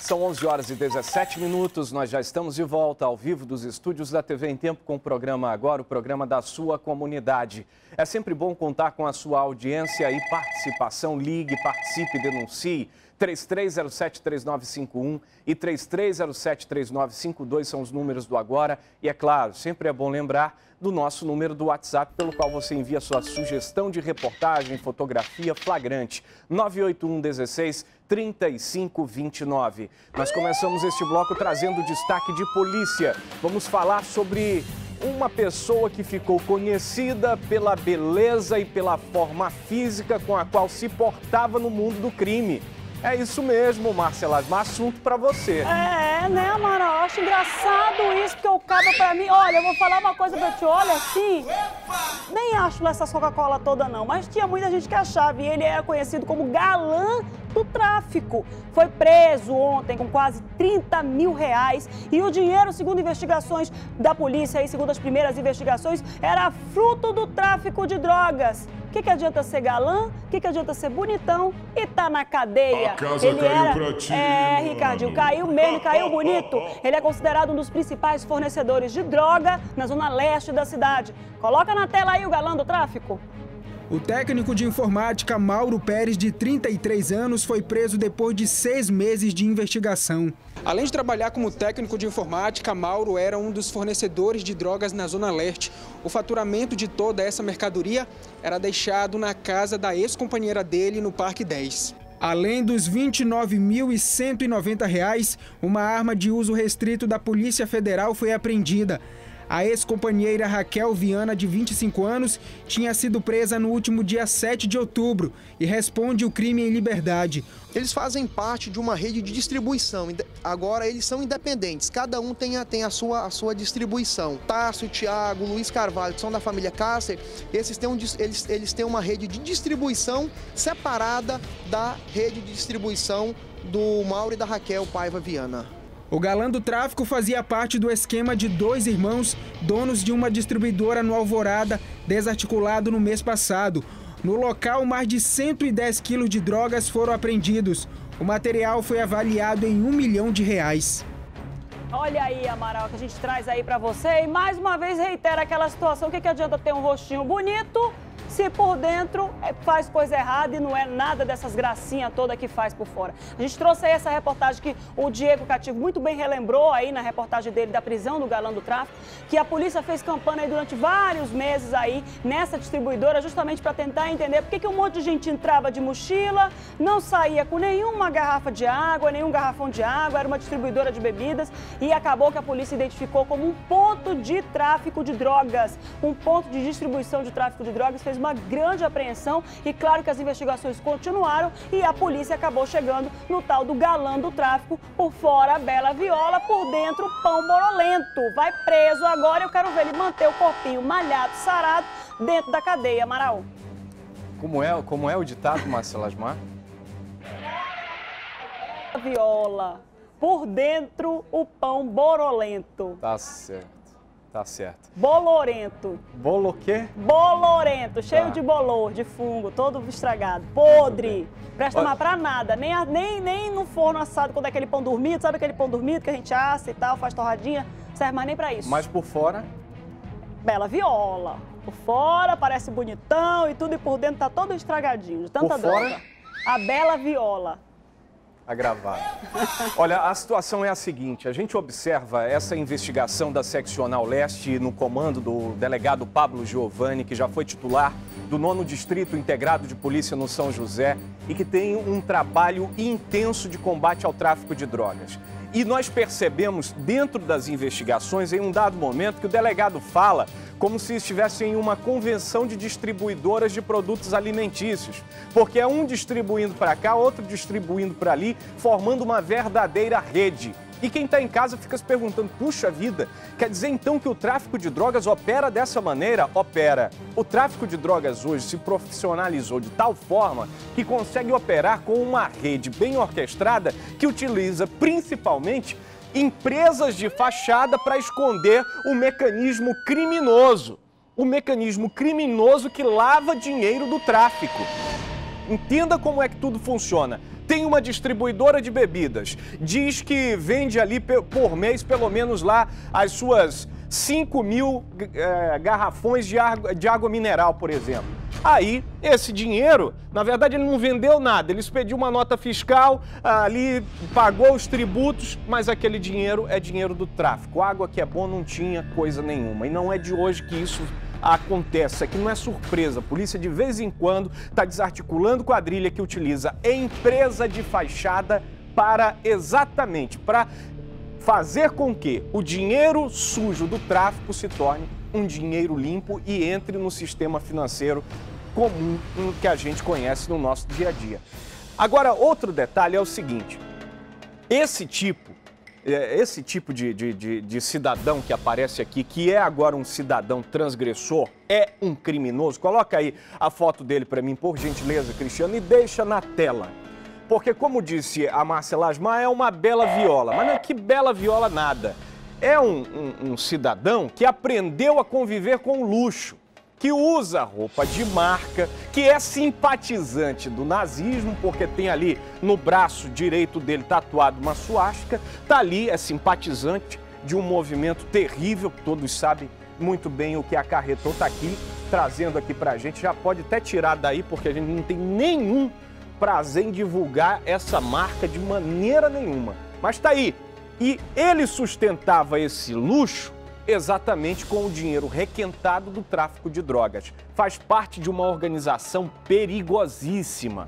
São 11 horas e 17 minutos, nós já estamos de volta ao vivo dos estúdios da TV em Tempo com o programa Agora, o programa da sua comunidade. É sempre bom contar com a sua audiência e participação. Ligue, participe, denuncie. 3307-3951 e 3307-3952 são os números do Agora. E é claro, sempre é bom lembrar do nosso número do WhatsApp, pelo qual você envia sua sugestão de reportagem, fotografia flagrante, 981-16-3529. Nós começamos este bloco trazendo destaque de polícia. Vamos falar sobre uma pessoa que ficou conhecida pela beleza e pela forma física com a qual se portava no mundo do crime. É isso mesmo, Marcela, assunto pra você. É, né, Amaral? Eu acho engraçado isso, porque o cabo pra mim... Olha, eu vou falar uma coisa pra ti, olha assim... Nem acho essa Coca-Cola toda, não, mas tinha muita gente que achava, e ele era conhecido como galã do tráfico. Foi preso ontem com quase R$30 mil, e o dinheiro, segundo investigações da polícia, e segundo as primeiras investigações, era fruto do tráfico de drogas. O que adianta ser galã? O que adianta ser bonitão e tá na cadeia? A casa ele caiu era... pra ti, Ricardinho, caiu mesmo, caiu bonito. Ele é considerado um dos principais fornecedores de droga na zona leste da cidade. Coloca na tela aí o galã do tráfico. O técnico de informática Mauro Pérez, de 33 anos, foi preso depois de 6 meses de investigação. Além de trabalhar como técnico de informática, Mauro era um dos fornecedores de drogas na Zona Leste. O faturamento de toda essa mercadoria era deixado na casa da ex-companheira dele no Parque 10. Além dos R$ 29.190, uma arma de uso restrito da Polícia Federal foi apreendida. A ex-companheira Raquel Viana, de 25 anos, tinha sido presa no último dia 7 de outubro e responde o crime em liberdade. Eles fazem parte de uma rede de distribuição. Agora eles são independentes, cada um tem a sua distribuição. Tássio, Thiago, Luiz Carvalho, que são da família Cáceres, eles têm uma rede de distribuição separada da rede de distribuição do Mauro e da Raquel Paiva Viana. O galã do tráfico fazia parte do esquema de 2 irmãos, donos de uma distribuidora no Alvorada, desarticulado no mês passado. No local, mais de 110 quilos de drogas foram apreendidos. O material foi avaliado em R$1 milhão. Olha aí, Amaral, que a gente traz aí pra você. E mais uma vez reitera aquela situação. O que adianta ter um rostinho bonito se por dentro faz coisa errada e não é nada dessas gracinhas todas que faz por fora? A gente trouxe aí essa reportagem que o Diego Cativo muito bem relembrou aí na reportagem dele da prisão do galã do tráfico, que a polícia fez campanha aí durante vários meses aí nessa distribuidora, justamente para tentar entender por que um monte de gente entrava de mochila, não saía com nenhuma garrafa de água, nenhum garrafão de água, era uma distribuidora de bebidas, e acabou que a polícia identificou como um ponto de tráfico de drogas, um ponto de distribuição de tráfico de drogas, fez uma grande apreensão e claro que as investigações continuaram e a polícia acabou chegando no tal do galã do tráfico, por fora a bela viola, por dentro pão borolento. Vai preso agora, eu quero ver ele manter o corpinho malhado, sarado dentro da cadeia, Amaral. Como é o ditado, Marcela Asmar? Viola, por dentro o pão borolento. Tá certo. Tá certo. Bolorento. Bolo o quê? Bolorento, cheio Tá. de bolor, de fungo, todo estragado, podre. Presta mais pra nada, nem no forno assado, quando é aquele pão dormido, sabe aquele pão dormido que a gente assa e tal, faz torradinha, serve mais nem pra isso. Mas por fora? Bela viola. Por fora parece bonitão e tudo, e por dentro tá todo estragadinho, de tanta Por fora? droga. A bela viola. Agravado. Olha, a situação é a seguinte, a gente observa essa investigação da Seccional Leste no comando do delegado Pablo Giovanni, que já foi titular do 9º Distrito Integrado de Polícia no São José e que tem um trabalho intenso de combate ao tráfico de drogas. E nós percebemos dentro das investigações, em um dado momento, que o delegado fala como se estivesse em uma convenção de distribuidoras de produtos alimentícios. Porque é um distribuindo para cá, outro distribuindo para ali, formando uma verdadeira rede. E quem está em casa fica se perguntando, puxa vida, quer dizer então que o tráfico de drogas opera dessa maneira? Opera. O tráfico de drogas hoje se profissionalizou de tal forma que consegue operar com uma rede bem orquestrada que utiliza principalmente empresas de fachada para esconder o mecanismo criminoso. O mecanismo criminoso que lava dinheiro do tráfico. Entenda como é que tudo funciona. tem uma distribuidora de bebidas, diz que vende ali por mês pelo menos lá as suas 5.000 garrafões de água mineral, por exemplo. Aí, esse dinheiro, na verdade, ele não vendeu nada. Ele expediu uma nota fiscal, ali pagou os tributos, mas aquele dinheiro é dinheiro do tráfico. Água que é bom não tinha coisa nenhuma. E não é de hoje que isso acontece. Aqui não é surpresa. A polícia, de vez em quando, está desarticulando quadrilha que utiliza empresa de fachada para fazer com que o dinheiro sujo do tráfico se torne um dinheiro limpo e entre no sistema financeiro comum que a gente conhece no nosso dia a dia. Agora, outro detalhe é o seguinte, esse tipo de cidadão que aparece aqui, que é agora um cidadão transgressor, é um criminoso. Coloca aí a foto dele para mim, por gentileza, Cristiano, e deixa na tela. Porque, como disse a Márcia Lasmar, é uma bela viola. Mas não é que bela viola nada. É um cidadão que aprendeu a conviver com o luxo, que usa roupa de marca, que é simpatizante do nazismo, porque tem ali no braço direito dele tatuado uma suástica, tá ali, é simpatizante de um movimento terrível, que todos sabem muito bem o que acarretou, tá aqui, trazendo aqui pra gente. Já pode até tirar daí, porque a gente não tem nenhum prazer em divulgar essa marca de maneira nenhuma. Mas tá aí. E ele sustentava esse luxo exatamente com o dinheiro requentado do tráfico de drogas. Faz parte de uma organização perigosíssima,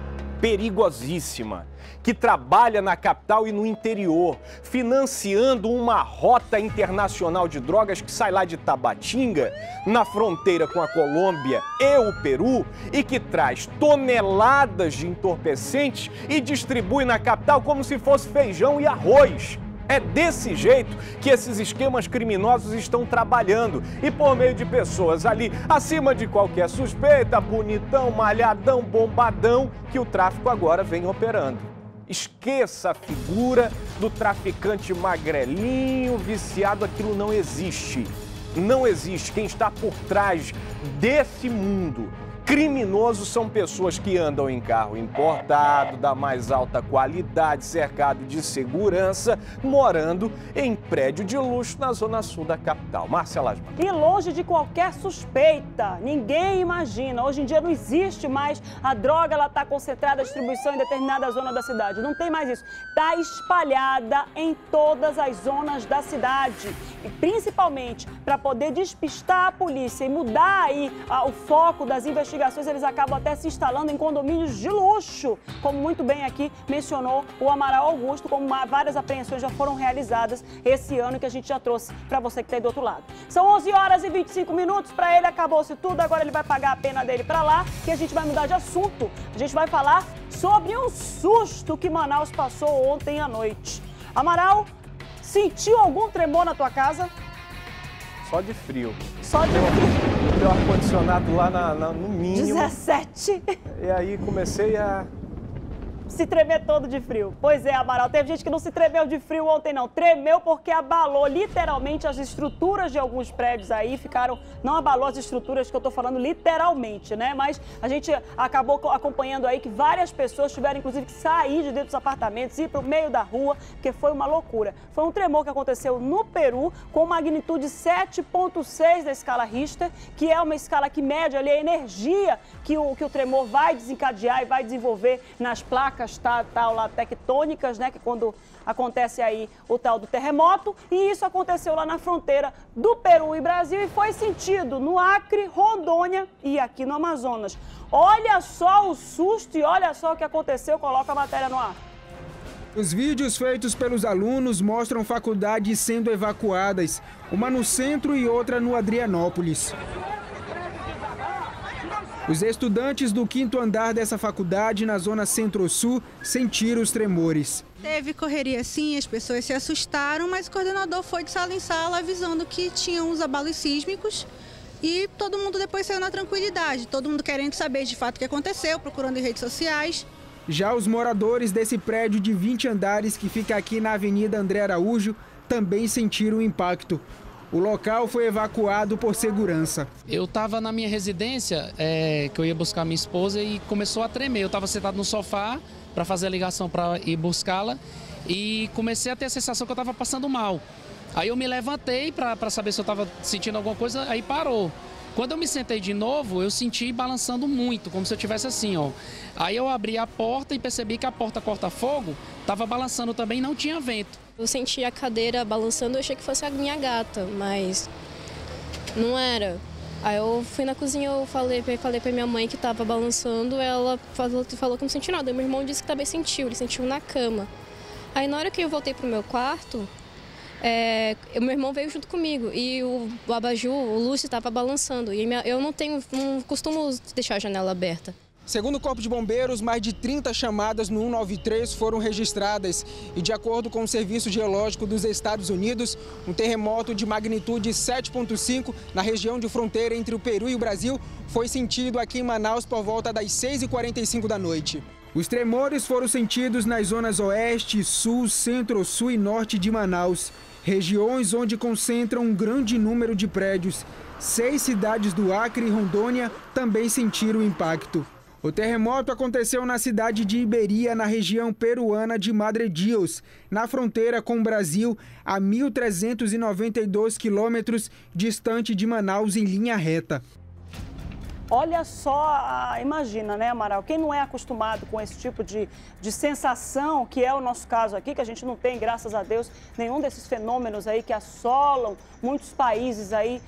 que trabalha na capital e no interior, financiando uma rota internacional de drogas que sai lá de Tabatinga, na fronteira com a Colômbia e o Peru, e que traz toneladas de entorpecentes e distribui na capital como se fosse feijão e arroz. É desse jeito que esses esquemas criminosos estão trabalhando e por meio de pessoas ali acima de qualquer suspeita, bonitão, malhadão, bombadão, que o tráfico agora vem operando. Esqueça a figura do traficante magrelinho, viciado, aquilo não existe. Não existe. Quem está por trás desse mundo criminoso são pessoas que andam em carro importado, da mais alta qualidade, cercado de segurança, morando em prédio de luxo na zona sul da capital. Márcia Lasmar. E longe de qualquer suspeita, ninguém imagina. Hoje em dia não existe mais a droga, ela está concentrada, a distribuição em determinada zona da cidade. Não tem mais isso. Está espalhada em todas as zonas da cidade. E principalmente para poder despistar a polícia e mudar aí o foco das investigações, eles acabam até se instalando em condomínios de luxo, como muito bem aqui mencionou o Amaral Augusto, como várias apreensões já foram realizadas esse ano que a gente já trouxe para você que está aí do outro lado. São 11 horas e 25 minutos, para ele acabou-se tudo, agora ele vai pagar a pena dele para lá, que a gente vai mudar de assunto. A gente vai falar sobre um susto que Manaus passou ontem à noite. Amaral, sentiu algum tremor na tua casa? Só de frio. Só de frio. O ar-condicionado lá no mínimo. 17. E aí comecei a se tremer todo de frio. Pois é, Amaral, teve gente que não se tremeu de frio ontem não, tremeu porque abalou literalmente as estruturas de alguns prédios aí, não abalou as estruturas que eu tô falando literalmente, né? Mas a gente acabou acompanhando aí que várias pessoas tiveram inclusive que sair de dentro dos apartamentos, ir para o meio da rua, porque foi uma loucura. Foi um tremor que aconteceu no Peru com magnitude 7,6 da escala Richter, que é uma escala que mede ali a energia que o tremor vai desencadear e vai desenvolver nas placas lá tectônicas, né, que quando acontece aí o tal do terremoto, e isso aconteceu lá na fronteira do Peru e Brasil e foi sentido no Acre, Rondônia e aqui no Amazonas. Olha só o susto e olha só o que aconteceu, coloca a matéria no ar. Os vídeos feitos pelos alunos mostram faculdades sendo evacuadas, uma no centro e outra no Adrianópolis. Os estudantes do 5º andar dessa faculdade, na zona centro-sul, sentiram os tremores. Teve correria sim, as pessoas se assustaram, mas o coordenador foi de sala em sala avisando que tinham os abalos sísmicos e todo mundo depois saiu na tranquilidade, todo mundo querendo saber de fato o que aconteceu, procurando em redes sociais. Já os moradores desse prédio de 20 andares que fica aqui na Avenida André Araújo também sentiram o impacto. O local foi evacuado por segurança. Eu estava na minha residência, que eu ia buscar minha esposa, e começou a tremer. Eu estava sentado no sofá para fazer a ligação para ir buscá-la e comecei a ter a sensação que eu estava passando mal. Aí eu me levantei para saber se eu estava sentindo alguma coisa, aí parou. Quando eu me sentei de novo, eu senti balançando muito, como se eu estivesse assim, ó. Aí eu abri a porta e percebi que a porta corta-fogo estava balançando também, não tinha vento. Eu senti a cadeira balançando, eu achei que fosse a minha gata, mas não era. Aí eu fui na cozinha, eu falei pra minha mãe que estava balançando, ela falou que não sentiu nada. Meu irmão disse que também sentiu, ele sentiu na cama. Aí na hora que eu voltei pro meu quarto, meu irmão veio junto comigo e o abajur, o Lúcio, estava balançando. E eu não costumo deixar a janela aberta. Segundo o Corpo de Bombeiros, mais de 30 chamadas no 193 foram registradas. E de acordo com o Serviço Geológico dos Estados Unidos, um terremoto de magnitude 7,5 na região de fronteira entre o Peru e o Brasil foi sentido aqui em Manaus por volta das 6h45 da noite. Os tremores foram sentidos nas zonas oeste, sul, centro-sul e norte de Manaus, regiões onde concentram um grande número de prédios. 6 cidades do Acre e Rondônia também sentiram o impacto. O terremoto aconteceu na cidade de Iberia, na região peruana de Madre Dios, na fronteira com o Brasil, a 1.392 quilômetros distante de Manaus em linha reta. Olha só, imagina, né, Amaral? Quem não é acostumado com esse tipo de sensação, que é o nosso caso aqui, que a gente não tem, graças a Deus, nenhum desses fenômenos aí que assolam muitos países aí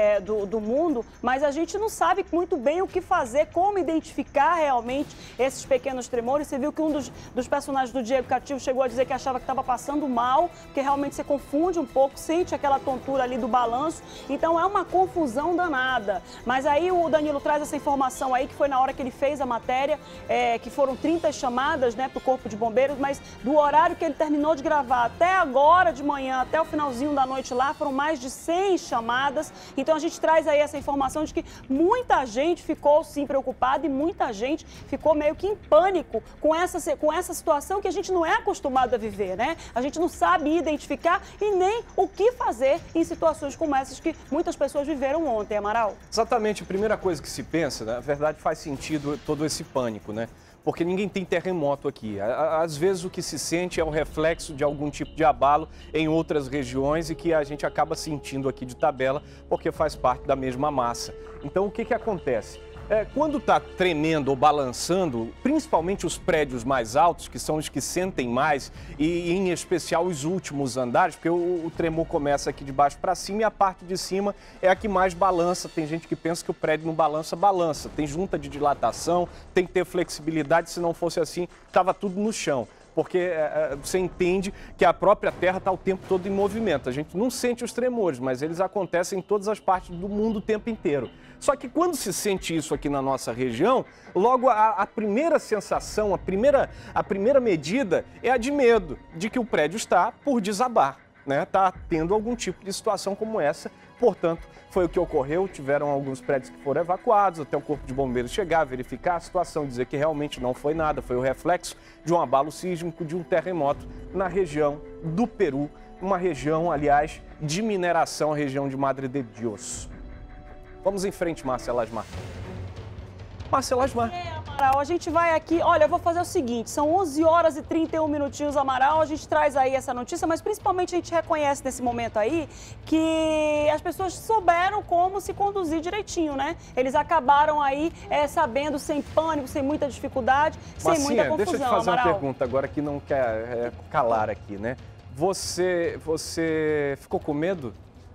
do mundo, mas a gente não sabe muito bem o que fazer, como identificar realmente esses pequenos tremores. Você viu que um dos personagens do Diego Cativo chegou a dizer que achava que estava passando mal, porque realmente você confunde um pouco, sente aquela tontura ali do balanço, então é uma confusão danada. Mas aí o Danilo traz essa informação aí, que foi na hora que ele fez a matéria, que foram 30 chamadas, né, para o Corpo de Bombeiros, mas do horário que ele terminou de gravar até agora de manhã, até o finalzinho da noite lá, foram mais de 100 chamadas. Então a gente traz aí essa informação de que muita gente ficou sim preocupada e muita gente ficou meio que em pânico com essa situação que a gente não é acostumado a viver, né? A gente não sabe identificar e nem o que fazer em situações como essas que muitas pessoas viveram ontem, Amaral. Exatamente, a primeira coisa que se pensa, na verdade faz sentido todo esse pânico, né? Porque ninguém tem terremoto aqui. Às vezes o que se sente é o reflexo de algum tipo de abalo em outras regiões e que a gente acaba sentindo aqui de tabela porque faz parte da mesma massa. Então o que acontece? Quando está tremendo ou balançando, principalmente os prédios mais altos, que são os que sentem mais, e em especial os últimos andares, porque o tremor começa aqui de baixo para cima e a parte de cima é a que mais balança. Tem gente que pensa que o prédio não balança, balança. Tem junta de dilatação, tem que ter flexibilidade, se não fosse assim, estava tudo no chão. Porque você entende que a própria Terra está o tempo todo em movimento. A gente não sente os tremores, mas eles acontecem em todas as partes do mundo o tempo inteiro. Só que quando se sente isso aqui na nossa região, logo a primeira sensação, a primeira medida é a de medo, de que o prédio está por desabar, né? Está tendo algum tipo de situação como essa. Portanto, foi o que ocorreu, tiveram alguns prédios que foram evacuados, até o Corpo de Bombeiros chegar, verificar a situação, dizer que realmente não foi nada, foi o reflexo de um abalo sísmico, de um terremoto na região do Peru, uma região, aliás, de mineração, a região de Madre de Dios. Vamos em frente, Márcia Lasmar. Márcia Lasmar. Amaral, a gente vai aqui, olha, eu vou fazer o seguinte, são 11 horas e 31 minutinhos, Amaral, a gente traz aí essa notícia, mas principalmente a gente reconhece nesse momento aí que as pessoas souberam como se conduzir direitinho, né? Eles acabaram aí sabendo, sem pânico, sem muita dificuldade, sem muita confusão, deixa eu te fazer Amaral. uma pergunta agora que não quer calar aqui, né? Você ficou com medo?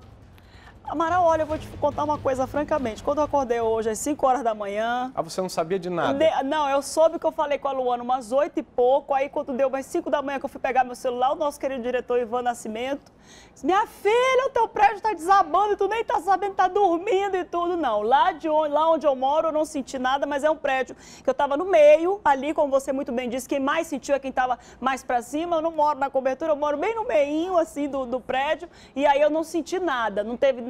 Amaral, olha, eu vou te contar uma coisa francamente. Quando eu acordei hoje às 5 horas da manhã... Ah, você não sabia de nada? Não, eu soube que eu falei com a Luana umas 8 e pouco, aí quando deu umas 5 da manhã que eu fui pegar meu celular, o nosso querido diretor Ivan Nascimento disse, minha filha, o teu prédio está desabando e tu nem tá sabendo, tá dormindo e tudo. Não, lá onde eu moro eu não senti nada, mas é um prédio que eu estava no meio, ali, como você muito bem disse, quem mais sentiu é quem estava mais para cima. Eu não moro na cobertura, eu moro bem no meinho, assim, do prédio, e aí eu não senti nada, não teve nada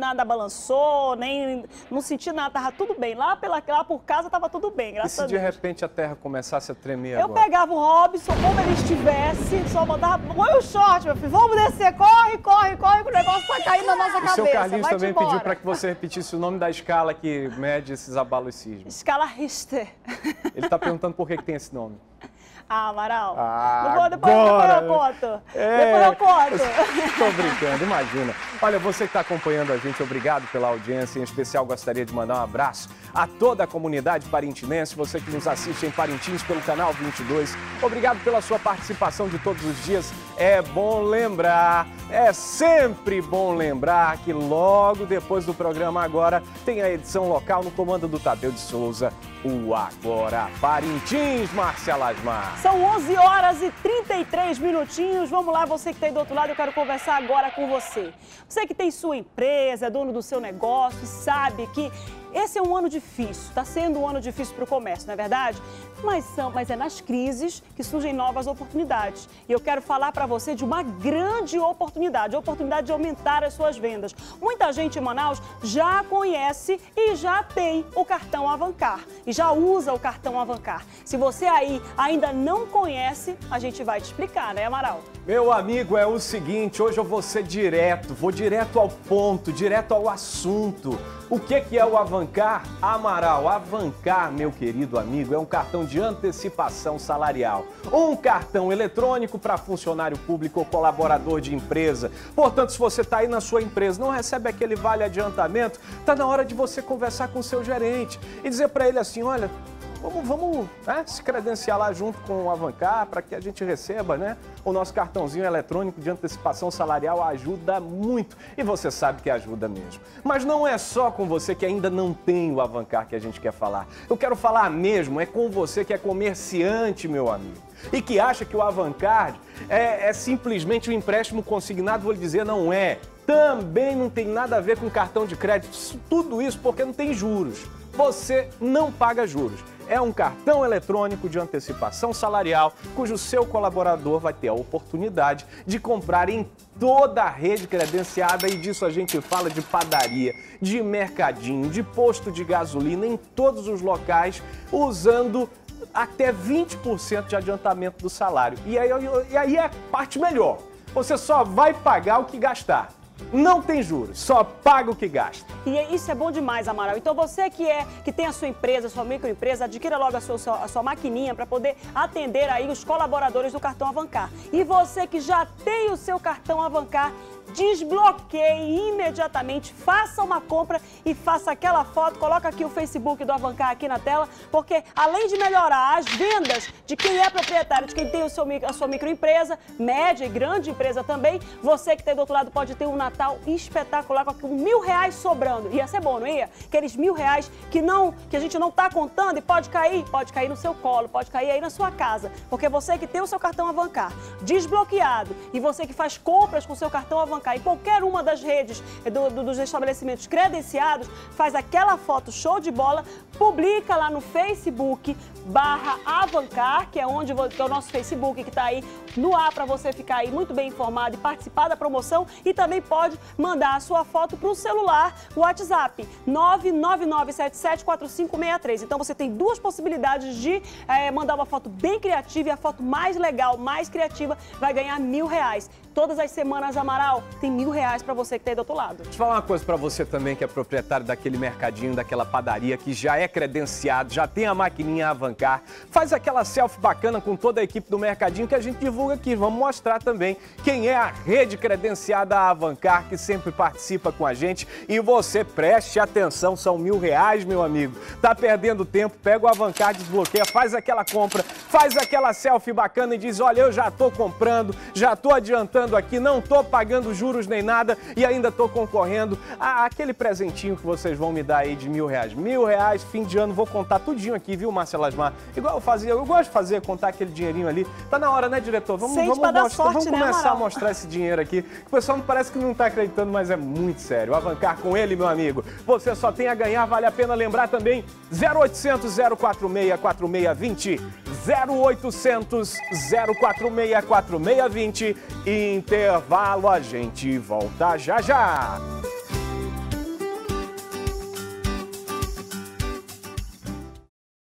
nada balançou, nem não senti nada, tava tudo bem. Lá por casa tava tudo bem, graças a Deus. E se de repente a terra começasse a tremer Eu agora? pegava o Robson, como ele estivesse, só mandava, põe o short, meu filho, vamos descer, corre, corre, corre, que o negócio tá caindo na nossa cabeça. O seu Carlinhos vai também embora. pediu para que você repetisse o nome da escala que mede esses abalos sísmicos. Escala Richter. Ele tá perguntando por que tem esse nome. Ah, Amaral. Depois eu conto. Depois eu conto. Estou brincando, imagina. Olha, você que está acompanhando a gente, obrigado pela audiência. Em especial, gostaria de mandar um abraço a toda a comunidade parintinense, você que nos assiste em Parintins pelo canal 22. Obrigado pela sua participação de todos os dias. É bom lembrar, é sempre bom lembrar que logo depois do programa agora tem a edição local no comando do Tadeu de Souza, o Agora Parintins, Márcia Lasmar. São 11 horas e 33 minutinhos. Vamos lá, você que está aí do outro lado, eu quero conversar agora com você. Você que tem sua empresa, é dono do seu negócio e sabe que esse é um ano difícil, está sendo um ano difícil para o comércio, não é verdade? Mas é nas crises que surgem novas oportunidades. E eu quero falar para você de uma grande oportunidade, a oportunidade de aumentar as suas vendas. Muita gente em Manaus já conhece e já tem o cartão Avancar, e já usa o cartão Avancar. Se você aí ainda não conhece, a gente vai te explicar, né, Amaral? Meu amigo, é o seguinte, hoje eu vou ser vou direto ao ponto, direto ao assunto. O que é o Avancar? Amaral, Avancar, meu querido amigo, é um cartão de antecipação salarial. Um cartão eletrônico para funcionário público ou colaborador de empresa. Portanto, se você está aí na sua empresa, não recebe aquele vale adiantamento, está na hora de você conversar com o seu gerente e dizer para ele assim, olha, vamos se credenciar lá junto com o Avancar para que a gente receba, né? O nosso cartãozinho eletrônico de antecipação salarial ajuda muito. E você sabe que ajuda mesmo. Mas não é só com você que ainda não tem o Avancar que a gente quer falar. Eu quero falar mesmo, é com você que é comerciante, meu amigo. E que acha que o Avancar é simplesmente um empréstimo consignado, vou lhe dizer, não é. Também não tem nada a ver com cartão de crédito. Tudo isso porque não tem juros. Você não paga juros. É um cartão eletrônico de antecipação salarial, cujo seu colaborador vai ter a oportunidade de comprar em toda a rede credenciada, e disso a gente fala de padaria, de mercadinho, de posto de gasolina, em todos os locais, usando até 20% de adiantamento do salário. E aí é a parte melhor, você só vai pagar o que gastar. Não tem juros, só paga o que gasta. E isso é bom demais, Amaral. Então você que tem a sua empresa, a sua microempresa, adquira logo a sua maquininha para poder atender aí os colaboradores do cartão Avancar. E você que já tem o seu cartão Avancar, desbloqueie imediatamente, faça uma compra e faça aquela foto, coloca aqui o Facebook do Avancar aqui na tela, porque além de melhorar as vendas de quem é proprietário, de quem tem a sua microempresa, média e grande empresa também, você que tem do outro lado pode ter um Natal espetacular com R$1.000 sobrando. Ia ser bom, não ia? Aqueles R$1.000 que a gente não está contando e pode cair no seu colo, pode cair aí na sua casa, porque você que tem o seu cartão Avancar desbloqueado e você que faz compras com o seu cartão Avancar em qualquer uma das redes dos estabelecimentos credenciados, faz aquela foto show de bola, publica lá no Facebook /Avancar, que é o nosso Facebook, que está aí no ar para você ficar aí muito bem informado e participar da promoção, e também pode mandar a sua foto para o celular, o WhatsApp 999774563. Então você tem duas possibilidades de mandar uma foto bem criativa, e a foto mais legal, mais criativa, vai ganhar R$1.000. Todas as semanas, Amaral, tem R$1.000 para você que está aí do outro lado. Deixa eu falar uma coisa para você também, que é proprietário daquele mercadinho, daquela padaria, que já é credenciado, já tem a maquininha Avancar. Faz aquela selfie bacana com toda a equipe do mercadinho que a gente divulga aqui. Vamos mostrar também quem é a rede credenciada Avancar, que sempre participa com a gente. E você preste atenção, são R$1.000, meu amigo. Tá perdendo tempo, pega o Avancar, desbloqueia, faz aquela compra, faz aquela selfie bacana e diz, olha, eu já tô comprando, já tô adiantando aqui, não tô pagando juros nem nada e ainda tô concorrendo àquele presentinho que vocês vão me dar aí de R$1.000. R$1.000, fim de ano, vou contar tudinho aqui, viu, Márcia Lasmar? Igual eu fazia, eu gosto de fazer, contar aquele dinheirinho ali. Tá na hora, né, diretor? Vamos começar a mostrar esse dinheiro aqui. O pessoal parece que não tá acreditando, mas é muito sério. Avancar com ele, meu amigo. Você só tem a ganhar, vale a pena lembrar também, 0800 046 4620, 0800 046 4620, intervalo, a gente volta já já.